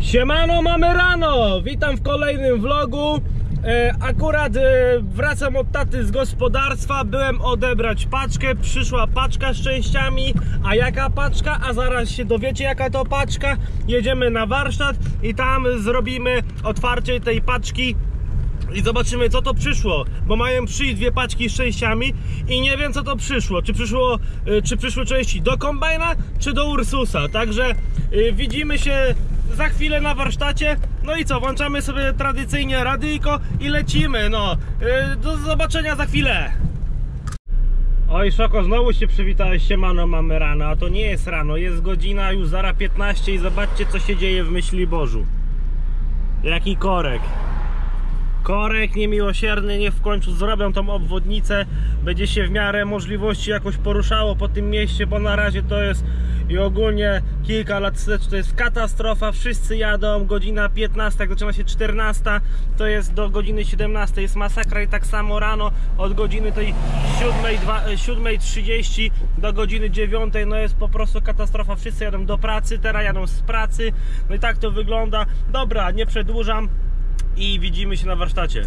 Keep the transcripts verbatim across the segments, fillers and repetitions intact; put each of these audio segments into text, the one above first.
Siemano, mamy rano! Witam w kolejnym vlogu. e, Akurat e, wracam od taty z gospodarstwa. Byłem odebrać paczkę. Przyszła paczka z częściami. A jaka paczka? A zaraz się dowiecie, jaka to paczka. Jedziemy na warsztat i tam zrobimy otwarcie tej paczki i zobaczymy, co to przyszło, bo mają przyjść dwie paczki z częściami i nie wiem, co to przyszło. Czy przyszło, czy przyszły części do kombajna, czy do Ursusa. Także yy, widzimy się za chwilę na warsztacie. No i co, włączamy sobie tradycyjnie radyjko i lecimy. No, yy, do zobaczenia za chwilę. Oj, Szoko, znowu się przywitałeś. Siemano, mamy rano. A to nie jest rano, jest godzina już zara piętnaście i zobaczcie, co się dzieje w Myśliborzu. Jaki korek. Korek niemiłosierny, niech w końcu zrobią tą obwodnicę. Będzie się w miarę możliwości jakoś poruszało po tym mieście, bo na razie to jest i ogólnie kilka lat wstecz to jest katastrofa. Wszyscy jadą, godzina piętnasta, jak zaczyna się czternasta, to jest do godziny siedemnastej jest masakra. I tak samo rano od godziny tej siódmej trzydzieści do godziny dziewiątej no jest po prostu katastrofa. Wszyscy jadą do pracy, teraz jadą z pracy. No i tak to wygląda. Dobra, nie przedłużam i widzimy się na warsztacie.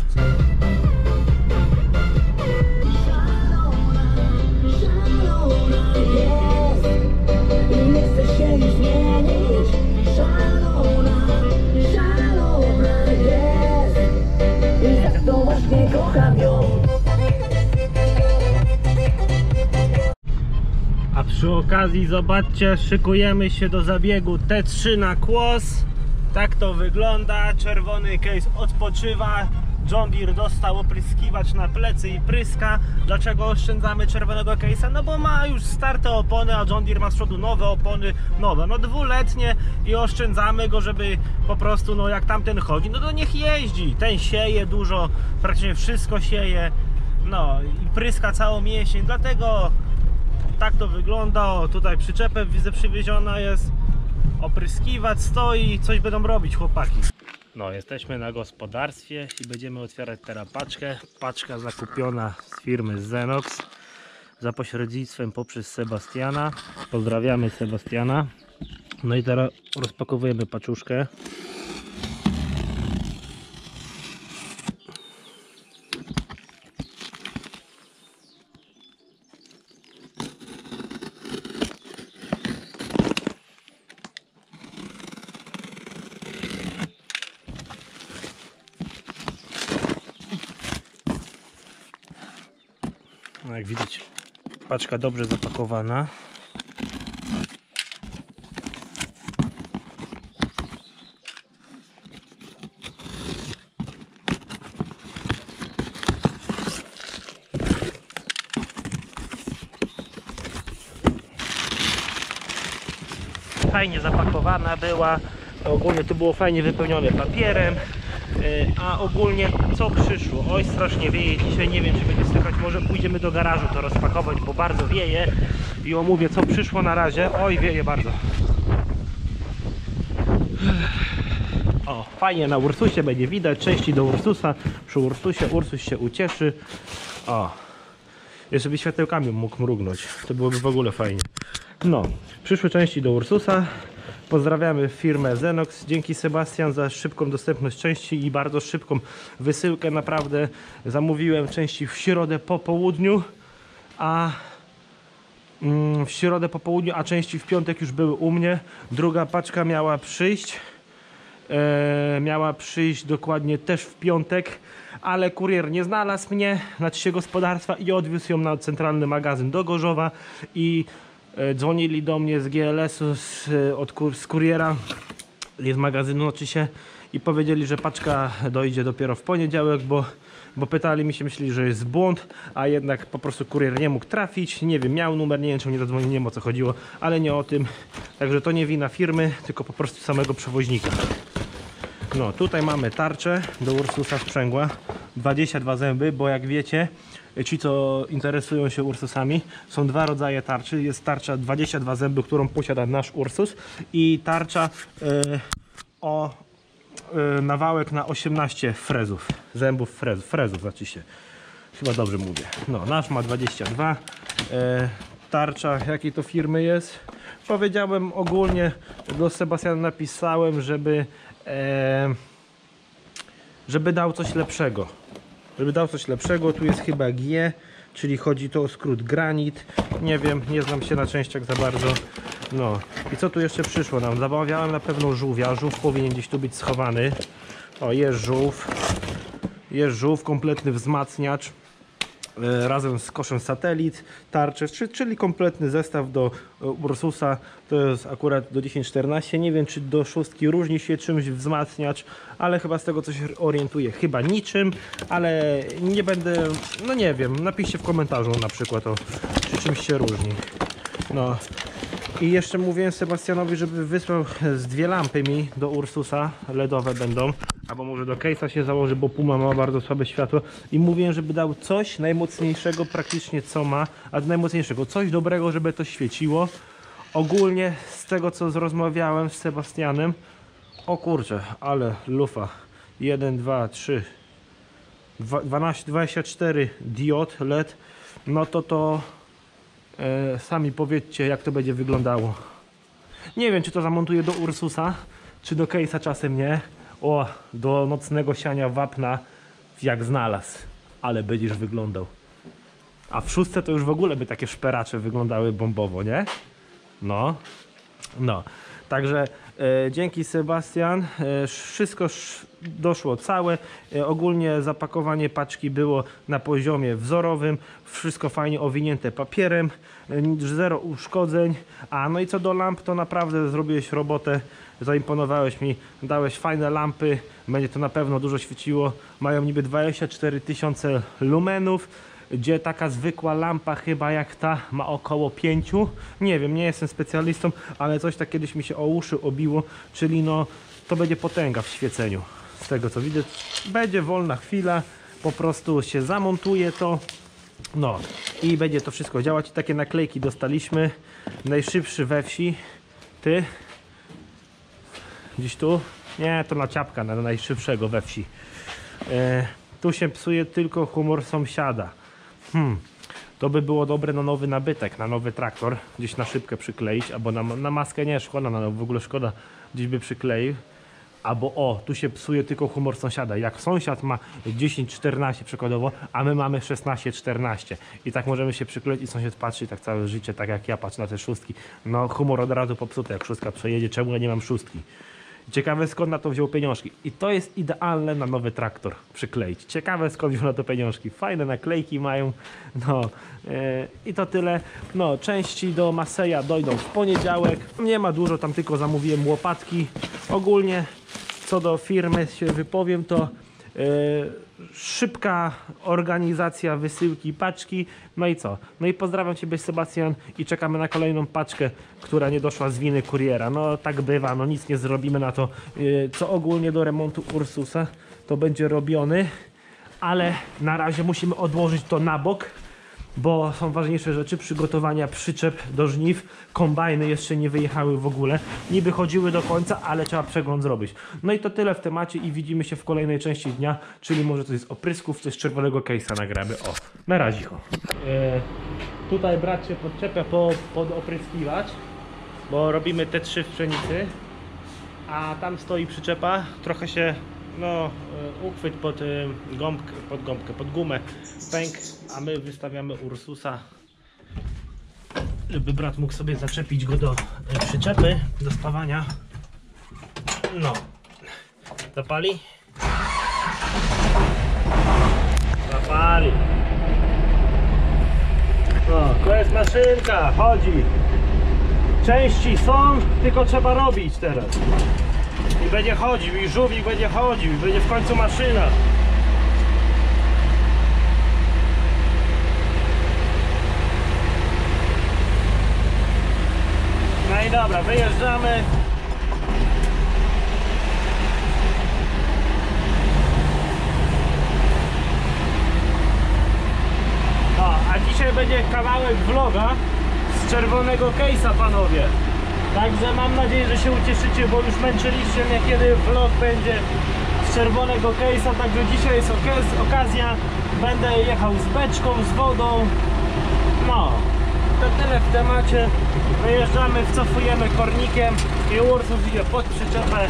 A przy okazji zobaczcie, szykujemy się do zabiegu T trzy na kłos. Tak to wygląda, czerwony case odpoczywa, John Deere dostał opryskiwacz na plecy i pryska. Dlaczego oszczędzamy czerwonego case'a? No bo ma już starte opony, a John Deere ma z przodu nowe opony, nowe, no dwuletnie i oszczędzamy go, żeby po prostu, no jak tamten chodzi, no to niech jeździ. Ten sieje dużo, praktycznie wszystko sieje, no i pryska całą jesień, dlatego tak to wygląda. O, tutaj przyczepę widzę przywieziona jest. Opryskiwacz stoi, coś będą robić chłopaki. No, jesteśmy na gospodarstwie i będziemy otwierać teraz paczkę. Paczka zakupiona z firmy Zenox za pośrednictwem poprzez Sebastiana. Pozdrawiamy Sebastiana. No i teraz rozpakowujemy paczuszkę. No jak widać, paczka dobrze zapakowana. Fajnie zapakowana była. Ogólnie to było fajnie wypełnione papierem. A ogólnie co przyszło? Oj, strasznie wieje dzisiaj, nie wiem, czy będzie słychać. Może pójdziemy do garażu to rozpakować, bo bardzo wieje. I omówię, co przyszło na razie. Oj, wieje bardzo. O, fajnie na Ursusie będzie widać części do Ursusa. Przy Ursusie Ursus się ucieszy. O, jeszcze by światełkami mógł mrugnąć, to byłoby w ogóle fajnie. No, przyszły części do Ursusa. Pozdrawiamy firmę Zenox. Dzięki Sebastian za szybką dostępność części i bardzo szybką wysyłkę. Naprawdę zamówiłem części w środę po południu, a mm, w środę po południu, a części w piątek już były u mnie. Druga paczka miała przyjść. E, miała przyjść dokładnie też w piątek, ale kurier nie znalazł mnie, znaczy się gospodarstwa, i odwiózł ją na centralny magazyn do Gorzowa. I dzwonili do mnie z G L S-u, z, od, z kuriera, z magazynu oczywiście, i powiedzieli, że paczka dojdzie dopiero w poniedziałek, bo, bo pytali mi się, myśleli, że jest błąd, a jednak po prostu kurier nie mógł trafić. Nie wiem, miał numer, nie wiem, czy mnie zadzwonił, nie wiem, o co chodziło, ale nie o tym. Także to nie wina firmy, tylko po prostu samego przewoźnika. No, tutaj mamy tarczę do Ursusa sprzęgła, dwadzieścia dwa zęby, bo jak wiecie, ci co interesują się Ursusami, są dwa rodzaje tarczy. Jest tarcza dwadzieścia dwa zęby, którą posiada nasz Ursus, i tarcza yy, o yy, nawałek na osiemnaście frezów, zębów frezów, frezów znaczy się, chyba dobrze mówię. No, nasz ma dwadzieścia dwa. Yy, tarcza jakiej to firmy jest? Powiedziałem ogólnie, do Sebastiana napisałem, żeby e, żeby dał coś lepszego. Żeby dał coś lepszego, tu jest chyba G, czyli chodzi to o skrót granit. Nie wiem, nie znam się na częściach za bardzo. No i co tu jeszcze przyszło nam? Zamawiałem na pewno żółwia. Żółw powinien gdzieś tu być schowany. O, jest żółw. Jest żółw, kompletny wzmacniacz. Razem z koszem satelit, tarcze, czyli kompletny zestaw do Ursusa. To jest akurat do dziesięć czternaście. Nie wiem, czy do szóstki różni się czymś wzmacniacz, ale chyba z tego co się orientuję, chyba niczym, ale nie będę, no nie wiem, napiszcie w komentarzu na przykład o, czy czymś się różni. No i jeszcze mówiłem Sebastianowi, żeby wysłał z dwie lampy mi do Ursusa, ledowe będą. Albo może do case'a się założy, bo Puma ma bardzo słabe światło. I mówiłem, żeby dał coś najmocniejszego praktycznie co ma, a najmocniejszego, coś dobrego, żeby to świeciło. Ogólnie z tego co rozmawiałem z Sebastianem, o kurczę, ale lufa. jeden, dwa, trzy, dwanaście, dwadzieścia cztery diod L E D. No to to e, sami powiedzcie, jak to będzie wyglądało. Nie wiem, czy to zamontuję do Ursusa, czy do case'a czasem nie. O, do nocnego siania wapna jak znalazł, ale będziesz wyglądał. A w szóstce to już w ogóle by takie szperacze wyglądały bombowo, nie? No, no. Także e, dzięki Sebastian, e, wszystko sz, doszło całe. E, ogólnie zapakowanie paczki było na poziomie wzorowym. Wszystko fajnie owinięte papierem, e, zero uszkodzeń. A no i co do lamp, to naprawdę zrobiłeś robotę. Zaimponowałeś mi, dałeś fajne lampy, będzie to na pewno dużo świeciło. Mają niby dwadzieścia cztery tysiące lumenów, gdzie taka zwykła lampa chyba jak ta ma około pięć. Nie wiem, nie jestem specjalistą, ale coś tak kiedyś mi się o uszy obiło, czyli no to będzie potęga w świeceniu. Z tego co widzę, będzie wolna chwila, po prostu się zamontuje to. No i będzie to wszystko działać. I takie naklejki dostaliśmy. Najszybszy we wsi. Ty? Gdzieś tu? Nie, to na ciapka, na najszybszego we wsi. E, tu się psuje tylko humor sąsiada. Hmm, to by było dobre na nowy nabytek, na nowy traktor. Gdzieś na szybkę przykleić, albo na, na maskę nie, szkoda, na, w ogóle szkoda, gdzieś by przykleił. Albo o, tu się psuje tylko humor sąsiada. Jak sąsiad ma dziesięć czternaście przykładowo, a my mamy szesnaście czternaście. I tak możemy się przykleić i sąsiad patrzy tak całe życie, tak jak ja patrzę na te szóstki. No humor od razu popsuty, jak szóstka przejedzie, czemu ja nie mam szóstki? Ciekawe skąd na to wziął pieniążki. I to jest idealne na nowy traktor przykleić. Ciekawe skąd wziął na to pieniążki. Fajne naklejki mają. No yy, i to tyle. No części do Maseja dojdą w poniedziałek. Nie ma dużo, tam tylko zamówiłem łopatki. Ogólnie co do firmy się wypowiem, to yy, szybka organizacja wysyłki paczki. No i co? No i pozdrawiam Ciebie Sebastian i czekamy na kolejną paczkę, która nie doszła z winy kuriera. No tak bywa, no nic nie zrobimy na to. Yy, co ogólnie do remontu Ursusa to będzie robiony, ale na razie musimy odłożyć to na bok, bo są ważniejsze rzeczy, przygotowania przyczep do żniw, kombajny jeszcze nie wyjechały w ogóle, niby chodziły do końca, ale trzeba przegląd zrobić. No i to tyle w temacie i widzimy się w kolejnej części dnia, czyli może coś z oprysków, coś z czerwonego case'a nagramy. O, na razie. E, tutaj brat się podczepia po, pod opryskiwacz, bo robimy te trzy w pszenicy, a tam stoi przyczepa, trochę się no, uchwyt pod gąbkę, pod gąbkę, pod gumę pęk, a my wystawiamy Ursusa, żeby brat mógł sobie zaczepić go do przyczepy, do spawania. No, zapali? Zapali. No, to jest maszynka, chodzi. Części są, tylko trzeba robić teraz. I będzie chodził, i żółwik będzie chodził, i będzie w końcu maszyna. No i dobra, wyjeżdżamy. No, a dzisiaj będzie kawałek vloga z czerwonego case'a, panowie. Także mam nadzieję, że się ucieszycie, bo już męczyliście mnie, kiedy vlog będzie z czerwonego case'a. Także dzisiaj jest okazja. Będę jechał z beczką, z wodą. No. to tyle w temacie. Wyjeżdżamy, wcofujemy kornikiem i Ursus idzie pod przyczepę.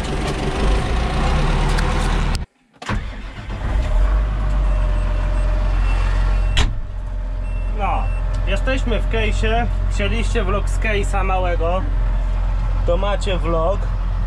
No, jesteśmy w case'ie. Chcieliście vlog z case'a małego, to macie vlog.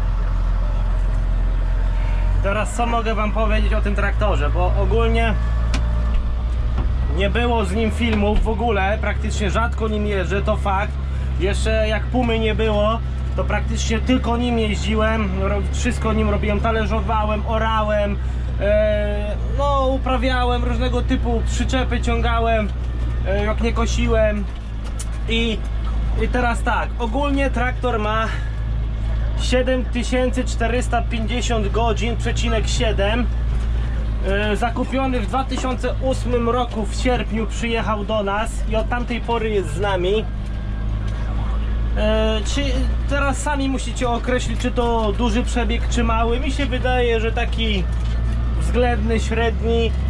Teraz co mogę wam powiedzieć o tym traktorze, bo ogólnie nie było z nim filmów w ogóle, praktycznie rzadko nim jeżdżę, to fakt. Jeszcze jak Pumy nie było, to praktycznie tylko nim jeździłem, wszystko nim robiłem, talerzowałem, orałem, e, no uprawiałem różnego typu przyczepy, ciągałem, e, jak nie kosiłem. I, i teraz tak, ogólnie traktor ma siedem tysięcy czterysta pięćdziesiąt godzin, przecinek siedem. Yy, zakupiony w dwa tysiące ósmym roku w sierpniu przyjechał do nas i od tamtej pory jest z nami. Yy, czy teraz sami musicie określić, czy to duży przebieg, czy mały. Mi się wydaje, że taki względny, średni. Yy,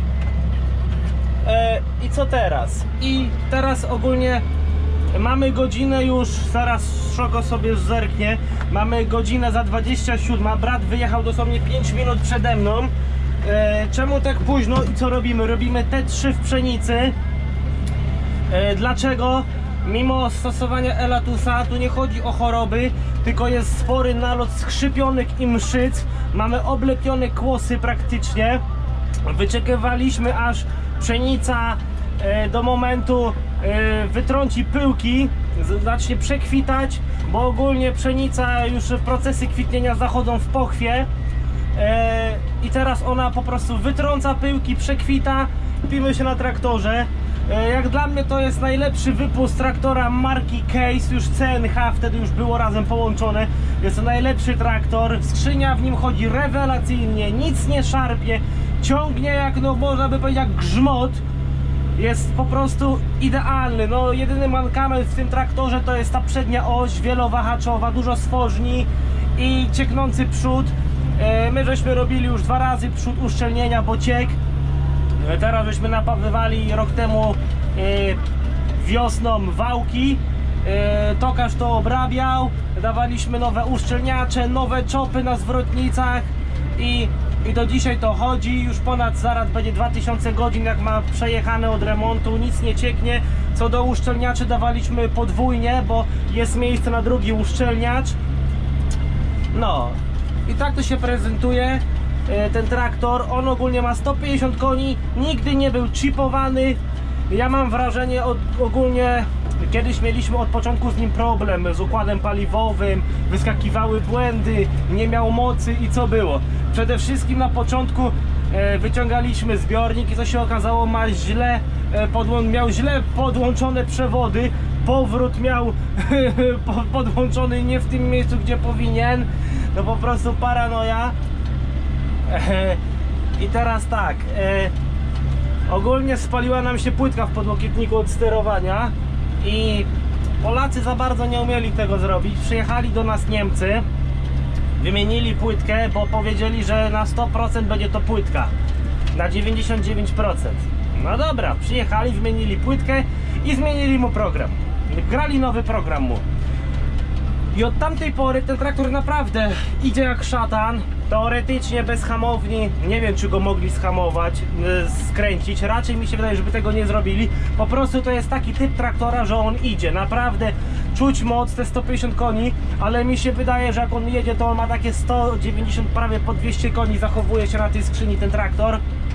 I co teraz? I teraz ogólnie mamy godzinę już, zaraz Szoko sobie zerknie. Mamy godzinę za dwadzieścia siedem. Brat wyjechał dosłownie pięć minut przede mną. E, czemu tak późno i co robimy? Robimy T trzy w pszenicy. E, dlaczego? Mimo stosowania Elatusa tu nie chodzi o choroby, tylko jest spory nalot skrzypionek i mszyc. Mamy oblepione kłosy praktycznie. Wyczekiwaliśmy aż pszenica e, do momentu e, wytrąci pyłki, zacznie przekwitać, bo ogólnie pszenica już procesy kwitnienia zachodzą w pochwie. E, I teraz ona po prostu wytrąca pyłki, przekwita, pimy się na traktorze. E, jak dla mnie to jest najlepszy wypust traktora marki Case, już C N H, wtedy już było razem połączone. Jest to najlepszy traktor, skrzynia w nim chodzi rewelacyjnie, nic nie szarpie, ciągnie jak, no można by powiedzieć, jak grzmot. Jest po prostu idealny. No jedyny mankament w tym traktorze to jest ta przednia oś wielowahaczowa, dużo stworzni i cieknący przód. My żeśmy robili już dwa razy przód uszczelnienia, bo ciek. Teraz żeśmy napawywali rok temu wiosną wałki. Tokarz to obrabiał. Dawaliśmy nowe uszczelniacze, nowe czopy na zwrotnicach i, i do dzisiaj to chodzi. Już ponad zaraz będzie dwa tysiące godzin jak ma przejechane od remontu. Nic nie cieknie. Co do uszczelniaczy dawaliśmy podwójnie, bo jest miejsce na drugi uszczelniacz. No i tak to się prezentuje ten traktor. On ogólnie ma sto pięćdziesiąt koni, nigdy nie był chipowany. Ja mam wrażenie, od, ogólnie kiedyś mieliśmy od początku z nim problem z układem paliwowym, wyskakiwały błędy, nie miał mocy i co było? Przede wszystkim na początku e, wyciągaliśmy zbiornik i co się okazało, ma źle, e, podłą miał źle podłączone przewody, powrót miał podłączony nie w tym miejscu, gdzie powinien. No po prostu paranoja. E, I teraz tak, e, ogólnie spaliła nam się płytka w podłokietniku od sterowania i Polacy za bardzo nie umieli tego zrobić. Przyjechali do nas Niemcy, wymienili płytkę, bo powiedzieli, że na sto procent będzie to płytka, na dziewięćdziesiąt dziewięć procent. No dobra, przyjechali, wymienili płytkę i zmienili mu program. Grali nowy program mu. I od tamtej pory ten traktor naprawdę idzie jak szatan. Teoretycznie bez hamowni, nie wiem czy go mogli schamować, skręcić, raczej mi się wydaje, żeby tego nie zrobili. Po prostu to jest taki typ traktora, że on idzie, naprawdę czuć moc, te sto pięćdziesiąt koni, ale mi się wydaje, że jak on jedzie, to on ma takie sto dziewięćdziesiąt, prawie po dwieście koni, zachowuje się na tej skrzyni ten traktor.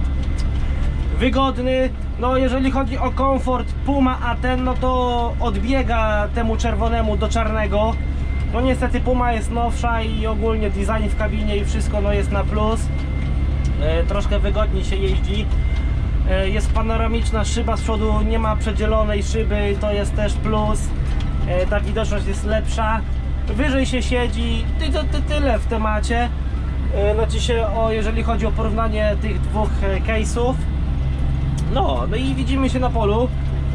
Wygodny, no jeżeli chodzi o komfort, Puma A ten, no to odbiega temu czerwonemu do czarnego. No niestety Puma jest nowsza i ogólnie design w kabinie i wszystko no jest na plus. E, troszkę wygodniej się jeździ. E, jest panoramiczna szyba z przodu, nie ma przedzielonej szyby, to jest też plus. E, ta widoczność jest lepsza. Wyżej się siedzi i to, to tyle w temacie. E, znaczy się, o, jeżeli chodzi o porównanie tych dwóch e, case'ów. No, no i widzimy się na polu.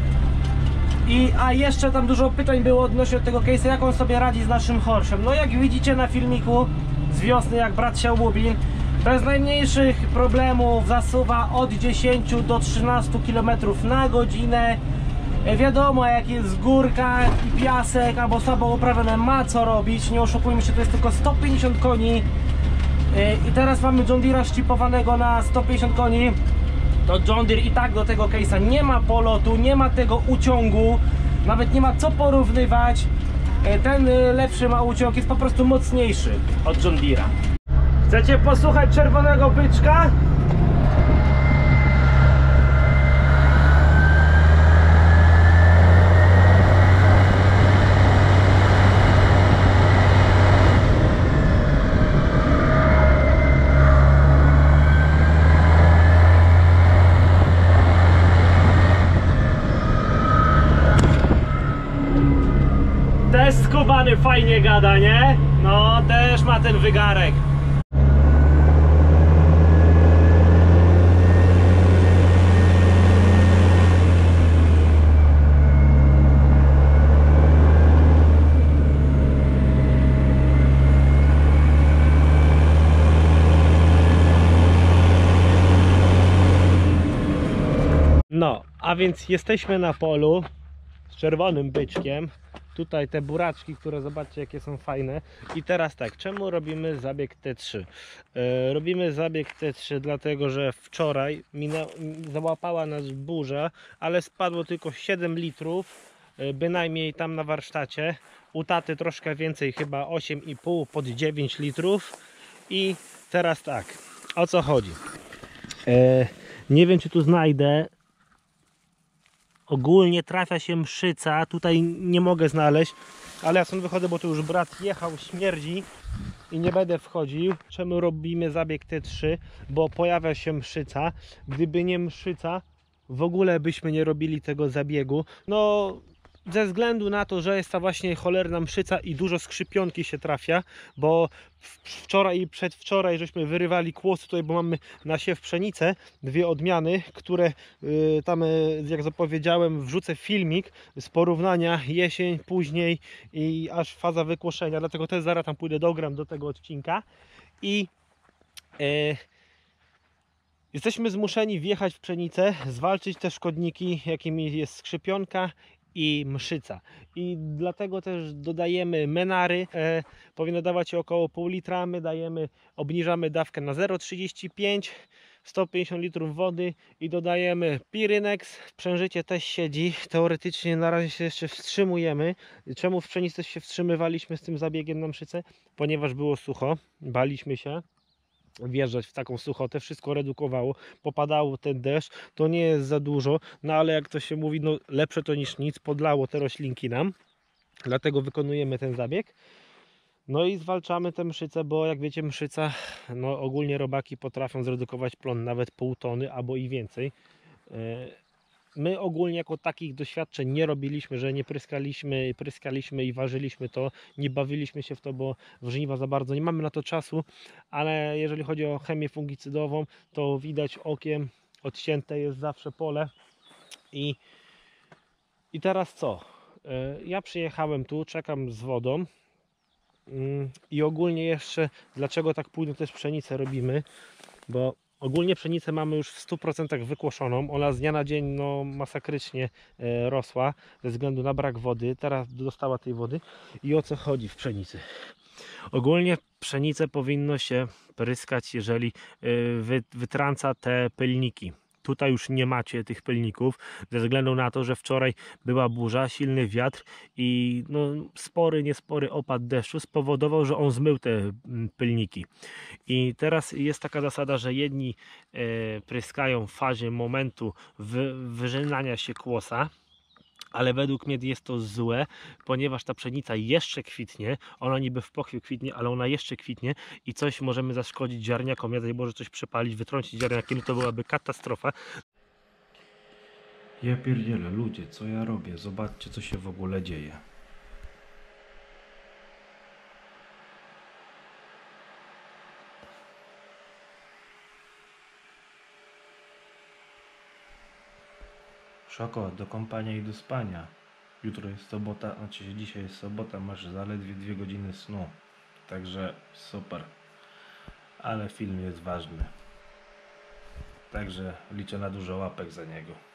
I, a jeszcze tam dużo pytań było odnośnie tego case'a, jak on sobie radzi z naszym Horszem. No jak widzicie na filmiku z wiosny, jak brat siał Lubin, bez najmniejszych problemów zasuwa od dziesięciu do trzynastu kilometrów na godzinę. Wiadomo, jak jest górka i piasek albo słabo uprawione, ma co robić, nie oszukujmy się, to jest tylko sto pięćdziesiąt koni i teraz mamy John Deere'a szczypowanego na sto pięćdziesiąt koni. To John Deere i tak do tego case'a nie ma polotu, nie ma tego uciągu, nawet nie ma co porównywać. Ten lepszy ma uciąg, jest po prostu mocniejszy od John Deere'a. Chcecie posłuchać czerwonego byczka? Też skubany fajnie gada, nie? No, też ma ten wygarek. No, a więc jesteśmy na polu z czerwonym byczkiem. Tutaj te buraczki, które zobaczcie jakie są fajne. I teraz tak, czemu robimy zabieg T trzy? Yy, robimy zabieg T trzy dlatego, że wczoraj minę, załapała nas burza, ale spadło tylko siedem litrów, yy, bynajmniej tam na warsztacie. U taty troszkę więcej, chyba osiem i pół pod dziewięć litrów. I teraz tak, o co chodzi? Yy, nie wiem, czy tu znajdę. Ogólnie trafia się mszyca, tutaj nie mogę znaleźć, ale ja stąd wychodzę, bo tu już brat jechał, śmierdzi i nie będę wchodził. Czemu robimy zabieg T trzy? Bo pojawia się mszyca. Gdyby nie mszyca, w ogóle byśmy nie robili tego zabiegu. No, ze względu na to, że jest ta właśnie cholerna mszyca i dużo skrzypionki się trafia, bo wczoraj i przedwczoraj żeśmy wyrywali kłosy tutaj, bo mamy na siew pszenicę, dwie odmiany, które yy, tam, yy, jak zapowiedziałem, wrzucę filmik z porównania jesień, później i aż faza wykłoszenia, dlatego też zaraz tam pójdę, dogram do tego odcinka i yy, jesteśmy zmuszeni wjechać w pszenicę, zwalczyć te szkodniki, jakimi jest skrzypionka i mszyca, i dlatego też dodajemy menary. E, powinno dawać około pół litra, my dajemy, obniżamy dawkę na zero przecinek trzydzieści pięć, sto pięćdziesiąt litrów wody i dodajemy Pyrenex. Przężycie też siedzi, teoretycznie na razie się jeszcze wstrzymujemy. Czemu w pszenicy się wstrzymywaliśmy z tym zabiegiem na mszycę? Ponieważ było sucho, baliśmy się wjeżdżać w taką suchotę, wszystko redukowało, popadało ten deszcz, to nie jest za dużo, no ale jak to się mówi, no lepsze to niż nic, podlało te roślinki nam, dlatego wykonujemy ten zabieg. No i zwalczamy tę mszycę, bo jak wiecie, mszyca, no ogólnie robaki potrafią zredukować plon nawet pół tony albo i więcej. My ogólnie jako takich doświadczeń nie robiliśmy, że nie pryskaliśmy, pryskaliśmy i ważyliśmy to, nie bawiliśmy się w to, bo w żniwa za bardzo nie mamy na to czasu, ale jeżeli chodzi o chemię fungicydową, to widać okiem, odcięte jest zawsze pole. I, i teraz co? Ja przyjechałem tu, czekam z wodą i ogólnie jeszcze, dlaczego tak późno też pszenicę robimy, bo ogólnie pszenicę mamy już w stu procentach wykłoszoną. Ona z dnia na dzień no, masakrycznie e, rosła ze względu na brak wody. Teraz dostała tej wody. I o co chodzi w pszenicy? Ogólnie pszenicę powinno się pryskać, jeżeli e, wy, wytrąca te pylniki. Tutaj już nie macie tych pylników, ze względu na to, że wczoraj była burza, silny wiatr i no, spory, niespory opad deszczu spowodował, że on zmył te pylniki. I teraz jest taka zasada, że jedni e, pryskają w fazie momentu wy, wyżynania się kłosa, ale według mnie jest to złe, ponieważ ta pszenica jeszcze kwitnie, ona niby w pochwie kwitnie, ale ona jeszcze kwitnie i coś możemy zaszkodzić ziarniakom, ja może coś przepalić, wytrącić ziarniaki, no to byłaby katastrofa. Ja pierdzielę, ludzie, co ja robię? Zobaczcie, co się w ogóle dzieje. Szoko, do kąpania i do spania. Jutro jest sobota, znaczy dzisiaj jest sobota, masz zaledwie dwie godziny snu. Także super. Ale film jest ważny. Także liczę na dużo łapek za niego.